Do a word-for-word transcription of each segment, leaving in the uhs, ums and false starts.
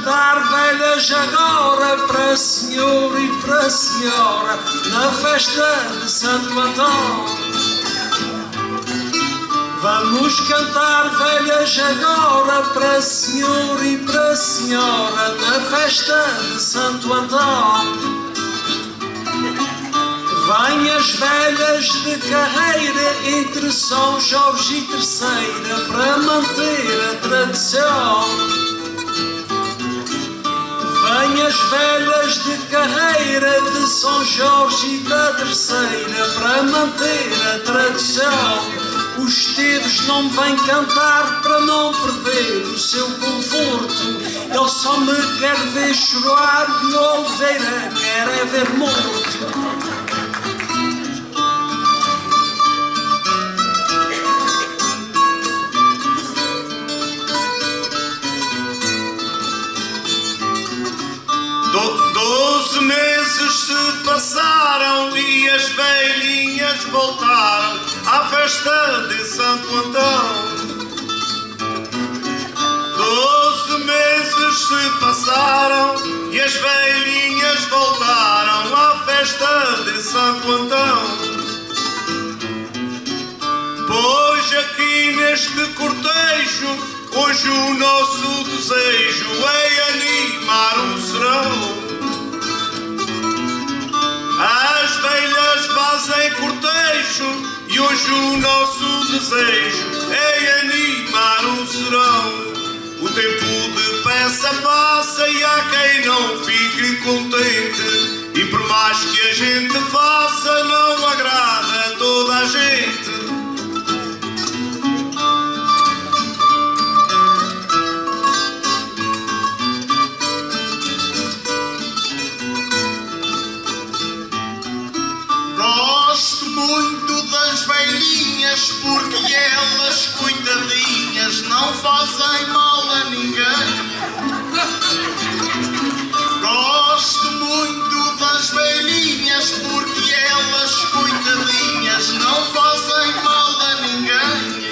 cantar velhas agora para senhor e para senhora na festa de Santo Antão. Vamos cantar velhas agora para senhor e para senhora na festa de Santo Antão. Vêm as velhas de carreira entre São Jorge e Terceira para manter a tradição. Vêm as velhas de carreira de São Jorge e da Terceira para manter a tradição. Os teus não vêm cantar para não perder o seu conforto. Ele só me quer ver chorar de Oliveira, quer é ver morto. Doze meses se passaram e as velhinhas voltaram à festa de Santo Antão. Doze meses se passaram e as velhinhas voltaram à festa de Santo Antão. Pois aqui neste cortejo hoje o nosso desejo é animar um serão. As velhas fazem cortejo e hoje o nosso desejo é animar um serão. O tempo de peça passa e há quem não fique contente, e por mais que a gente faça não agrada a toda a gente. Muito das velhinhas, porque elas, coitadinhas, não fazem mal a ninguém. Gosto muito das velhinhas, porque elas, coitadinhas, não fazem mal a ninguém.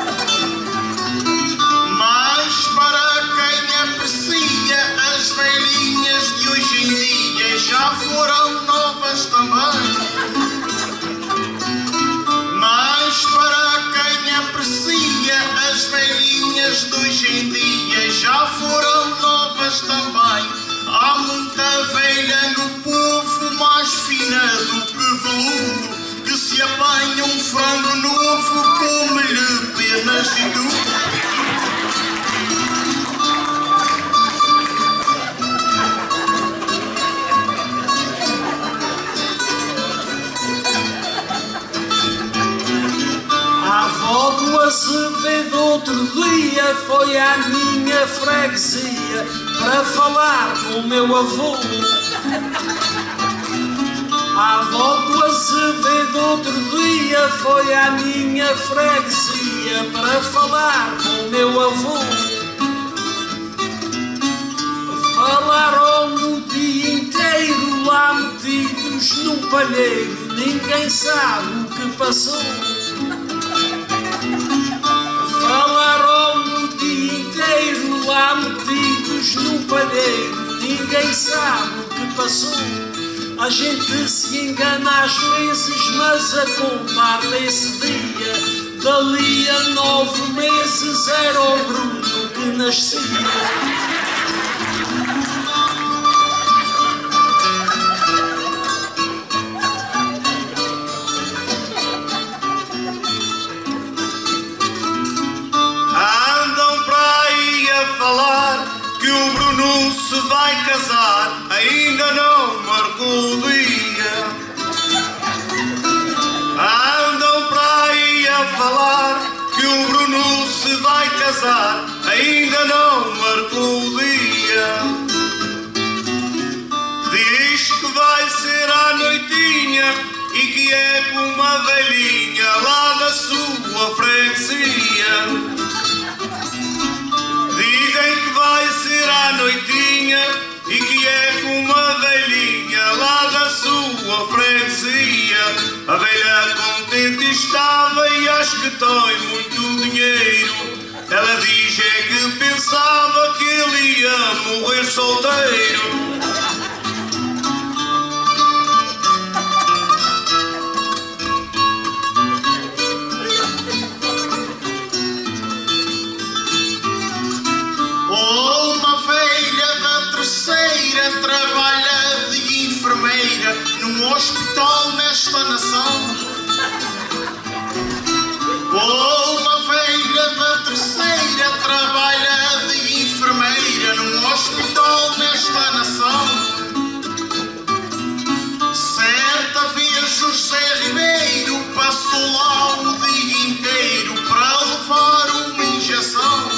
Mas para quem aprecia, as velhinhas de hoje em dia já foram novas também. Para quem aprecia, as velhinhas de hoje em dia já foram novas também. Há muita velha no povo, mais fina do que veludo, que se apanha um frango novo, come-lhe penas e tudo. A avó do Azevedo outro dia foi à minha freguesia para falar com o meu avô. A avó do Azevedo outro dia foi à minha freguesia para falar com o meu avô. Falaram o dia inteiro lá metidos num palheiro, ninguém sabe o que passou. Falaram o dia inteiro lá metidos num palheiro, ninguém sabe o que passou. A gente se engana às vezes, mas a contar desse dia, dali a nove meses era o Bruno que nascia. Que o Bruno se vai casar, ainda não marcou o dia. Andam para aí a falar que o Bruno se vai casar, ainda não marcou o dia. Diz que vai ser à noitinha e que é com uma velhinha lá da sua freguesia. Dizem que vai ser à noitinha e que é com uma velhinha lá da sua freguesia. A velha contente estava e acho que tem muito dinheiro. Ela diz é que pensava que ele ia morrer solteiro. Trabalha de enfermeira num hospital nesta nação. Oh, uma velha da terceira trabalha de enfermeira num hospital nesta nação. Certa vez José Ribeiro passou lá o dia inteiro para levar uma injeção.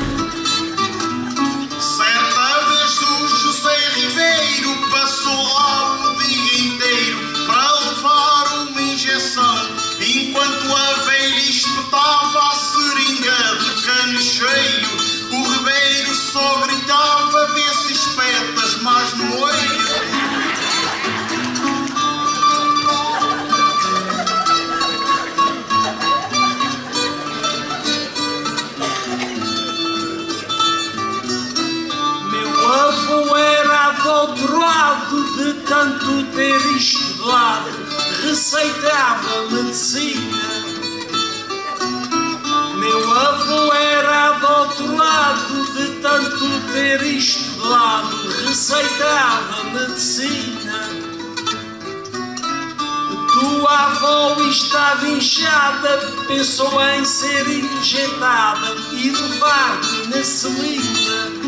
Passou lá o dia inteiro para levar uma injeção, enquanto a velha espetava a seringa de cano cheio. O Ribeiro só gritava: vê se espetas mais no olho. Doutorado de tanto ter estudado, receitava medicina. Meu avô era doutorado de tanto ter estudado, receitava medicina. Tua avó estava inchada, pensou em ser injetada e levar-te na selina.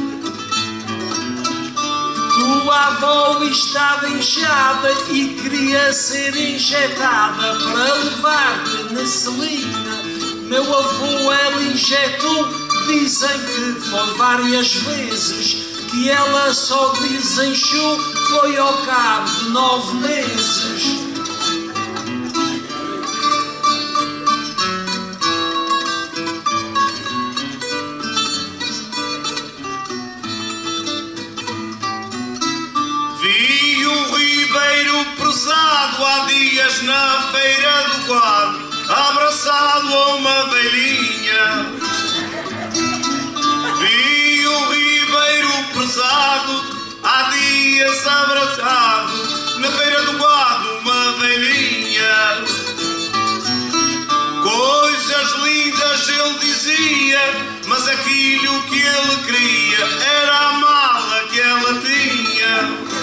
Tua avó estava inchada e queria ser injetada para levar-te na selina. Meu avô ela injetou, dizem que foi várias vezes, que ela só desinchou foi ao cabo de nove meses. Há dias na feira do quadro, abraçado a uma velhinha. Vi o Ribeiro prezado, há dias abraçado na feira do quadro, uma velhinha. Coisas lindas ele dizia, mas aquilo que ele queria era a mala que ela tinha.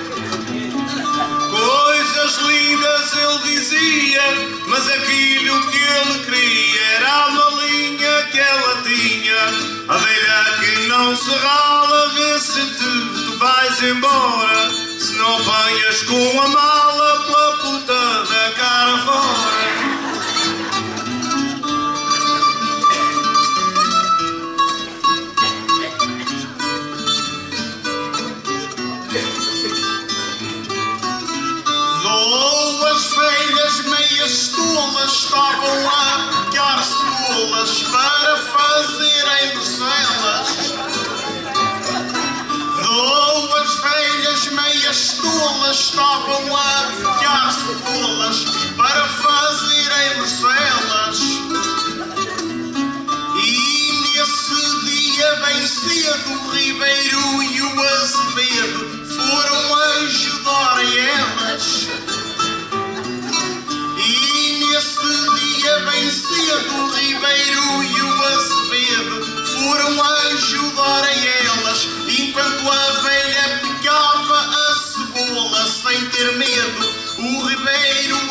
Coisas lindas ele dizia, mas aquilo que ele queria era a malinha que ela tinha. A velha que não se rala, vê se tu, tu vais embora, se não apanhas com a mala pela puta da cara fora. Estavam a picar cebolas para fazerem Bruxelas. Duas velhas meias tolas estavam a picar cebolas para fazerem Bruxelas. E nesse dia bem cedo o Ribeiro e o Azevedo foram ajudar a elas. Nesse dia bem cedo o Ribeiro e o Azevedo foram ajudar a elas, enquanto a velha picava a cebola sem ter medo. O Ribeiro